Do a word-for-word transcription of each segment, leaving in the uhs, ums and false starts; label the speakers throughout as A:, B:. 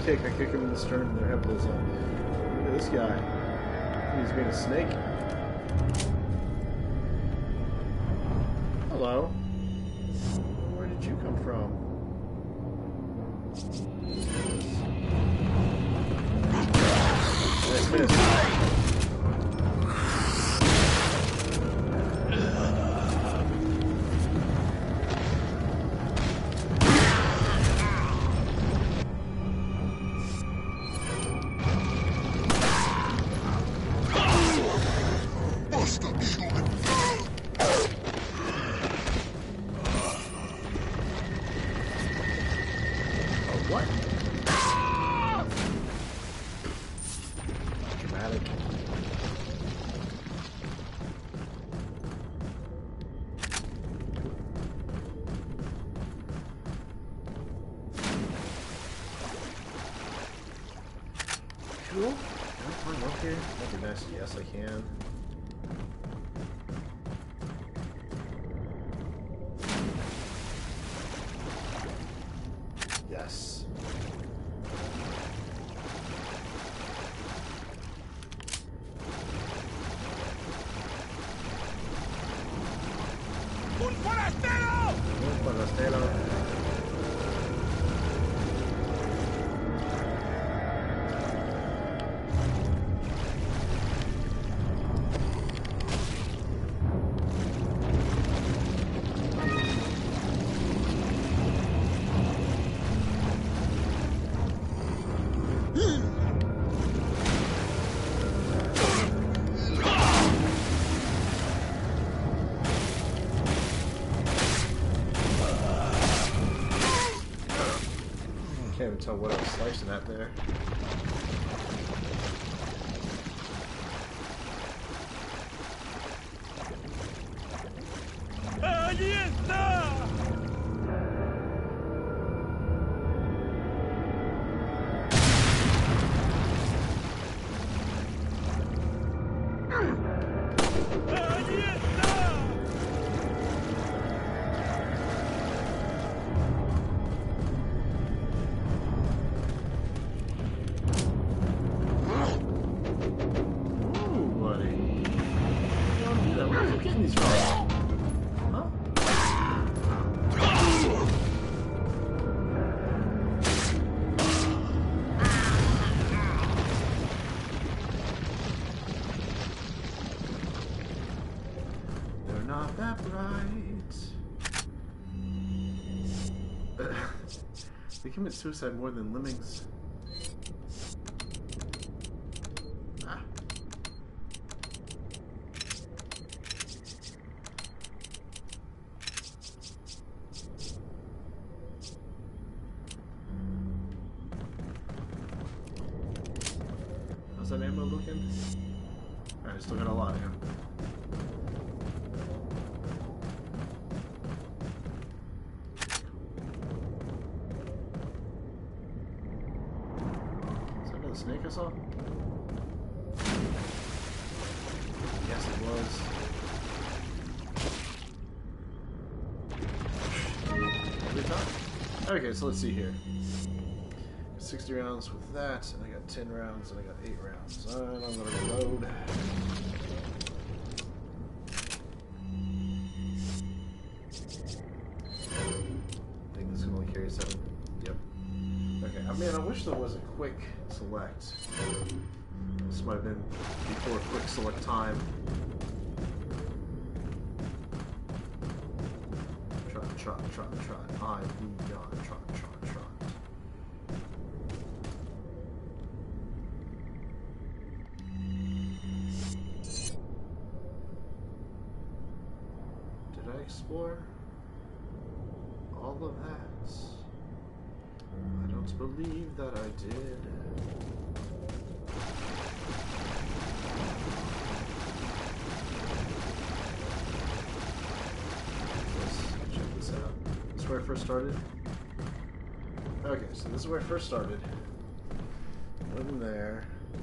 A: kick. I kick them in the stern and their head blows up. Look at this guy. He's made a snake. Hello. Where did you come from? Nice miss. What? Dramatic. Cool. Can I climb up here? That'd be nice. Yes, I can. Yes.
B: ¡Un forastero!
A: Un forastero. Can't even tell what I was slicing at there.
B: ¡Allí está! ¡Allí está!
A: Not that bright. They commit suicide more than lemmings. Ah. How's that ammo looking? Alright, still got a lot of him. Snake I saw? Yes, it was. Every time? Okay, so let's see here. sixty rounds with that, and I got ten rounds, and I got eight rounds. And I'm gonna reload. I think this can only carry seven. Yep. Okay, I mean, I wish there was a quick select. This might have been before quick select time. Trot, trot, trot, trot. I move on. Trot, trot, trot. Did I explore all of that? I don't believe that I did. Let's check this out. This is where I first started? Okay, so this is where I first started. Wasn't there.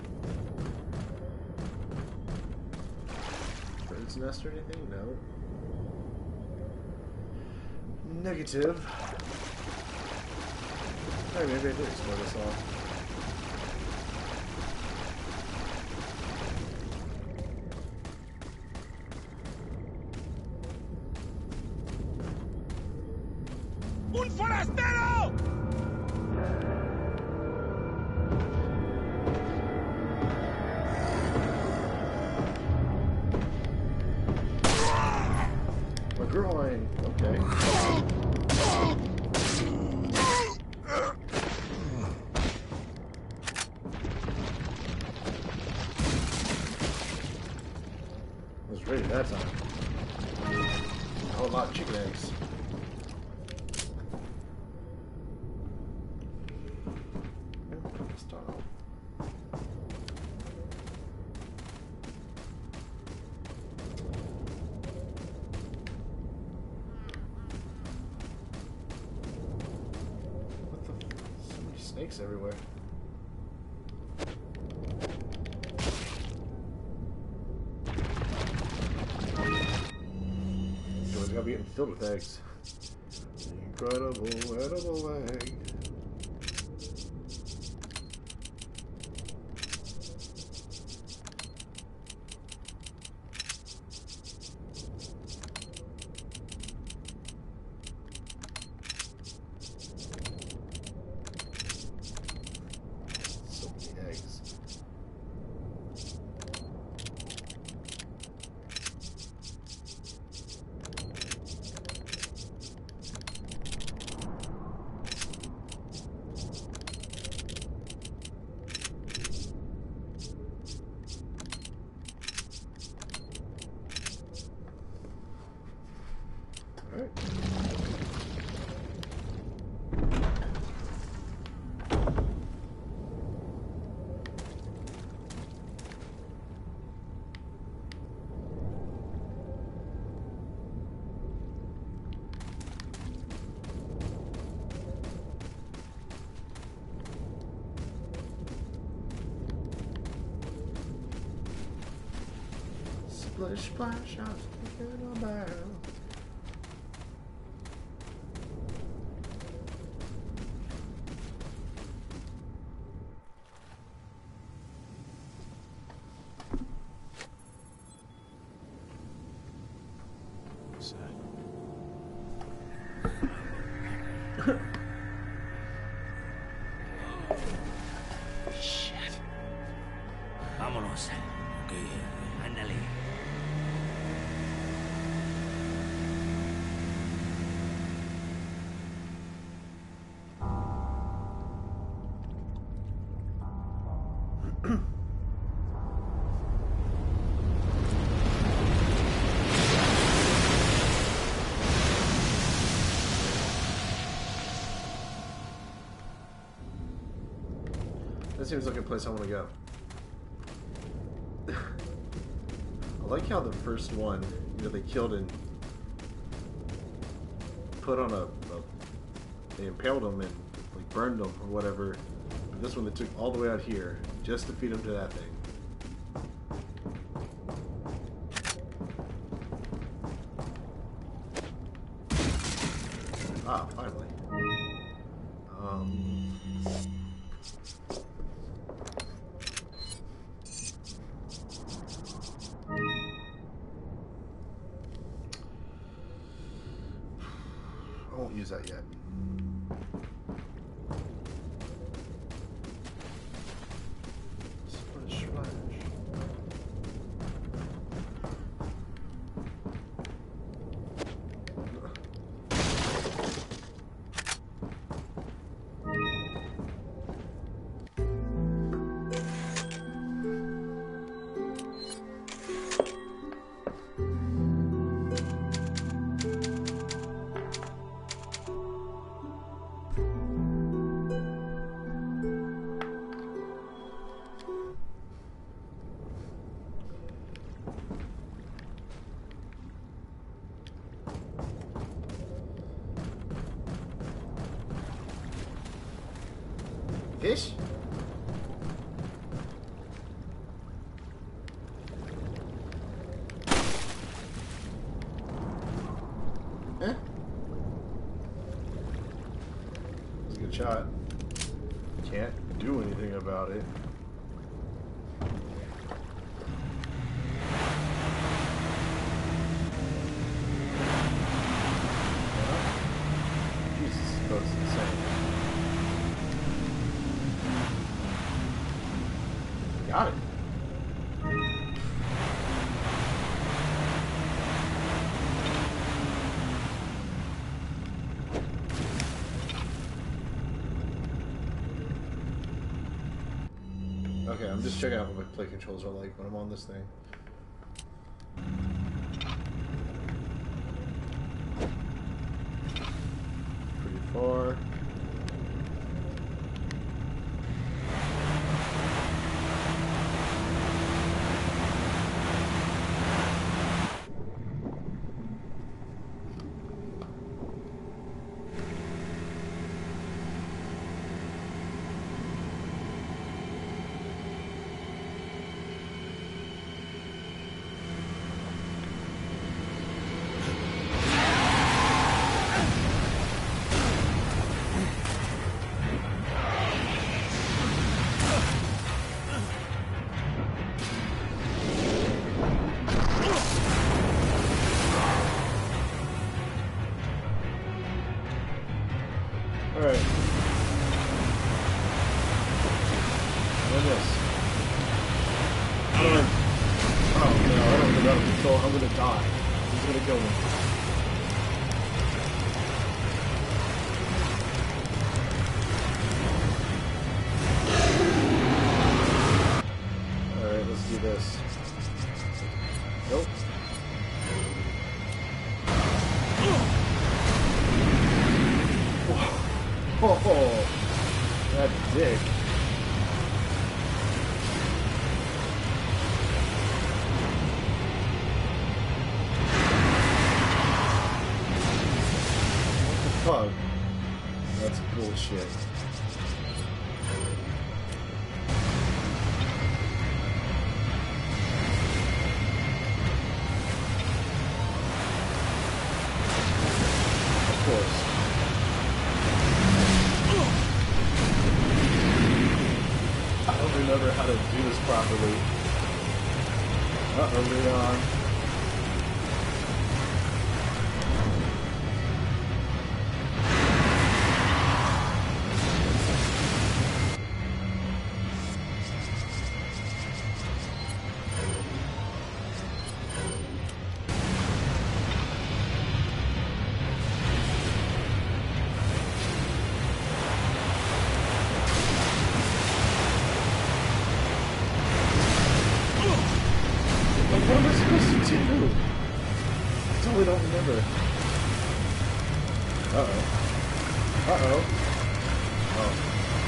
A: Bird's nest or anything? No. Negative. Oh, maybe I did explore this all.
B: ¡Un forastero!
A: My groin. Okay. I was ready that time. A whole lot of chicken eggs. Start off. What the? So many snakes everywhere. It's gotta be getting filled with eggs. Incredible edible egg. So many eggs. Alright. Splish splash, I was thinking about.
C: Shit. Vámonos. Ok, ándale.
A: That seems like a place I want to go. I like how the first one, you know, they killed and put on a, a they impaled him and like burned him or whatever. But this one they took all the way out here just to feed him to that thing. Ah, finally. Um. I won't use that yet. Splash, splash. Fish? Eh? That's a good shot. Can't do anything about it. Jesus. code's insane. Got it. Okay, I'm just checking out what my play controls are like when I'm on this thing. Pretty far. Alright. What is this? How do I... Oh, no, I don't get out of control. I'm gonna die. He's gonna kill me. Alright, let's do this. Nope. Oh, that dick. What the fuck? That's bullshit. Of course. I don't remember how to do this properly. Uh-oh, Leon. What am I supposed to do? I totally don't remember. Uh-oh. Uh-oh. Oh.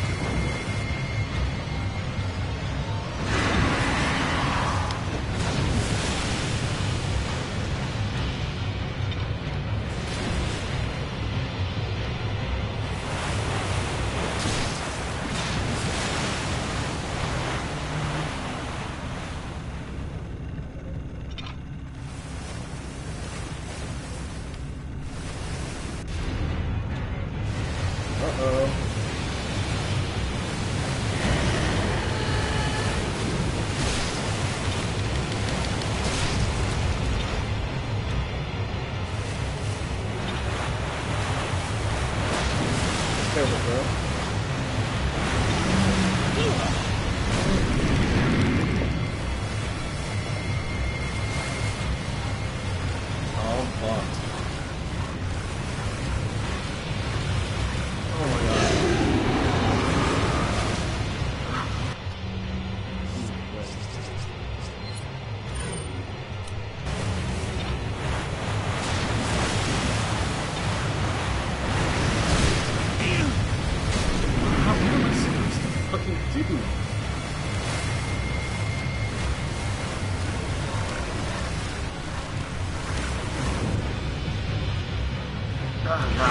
A: Uh-oh. Careful, bro. Oh, fuck. Oh my god. How am I supposed to fucking do? Ah,